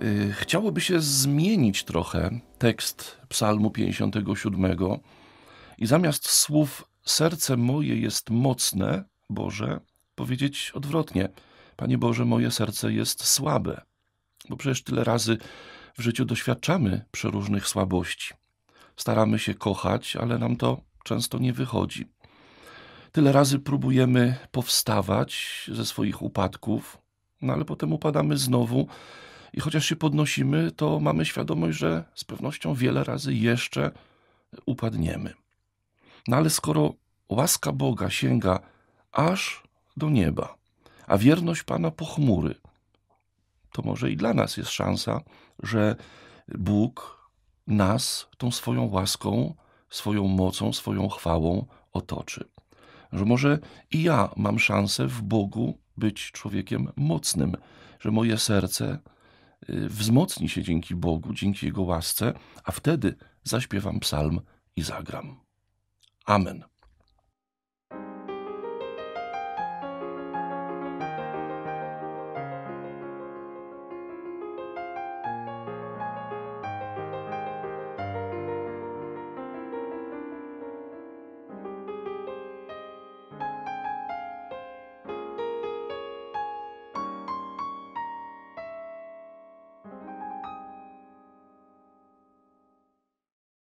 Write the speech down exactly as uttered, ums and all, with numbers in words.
Y, Chciałoby się zmienić trochę tekst Psalmu pięćdziesiątego siódmego i zamiast słów „Serce moje jest mocne, Boże”, powiedzieć odwrotnie: „Panie Boże, moje serce jest słabe”, bo przecież tyle razy w życiu doświadczamy przeróżnych słabości. Staramy się kochać, ale nam to często nie wychodzi. Tyle razy próbujemy powstawać ze swoich upadków, no ale potem upadamy znowu i chociaż się podnosimy, to mamy świadomość, że z pewnością wiele razy jeszcze upadniemy. No ale skoro łaska Boga sięga aż do nieba, a wierność Pana po chmury, to może i dla nas jest szansa, że Bóg nas tą swoją łaską, swoją mocą, swoją chwałą otoczy. Że może i ja mam szansę w Bogu być człowiekiem mocnym, że moje serce y, wzmocni się dzięki Bogu, dzięki Jego łasce, a wtedy zaśpiewam psalm i zagram. Amen.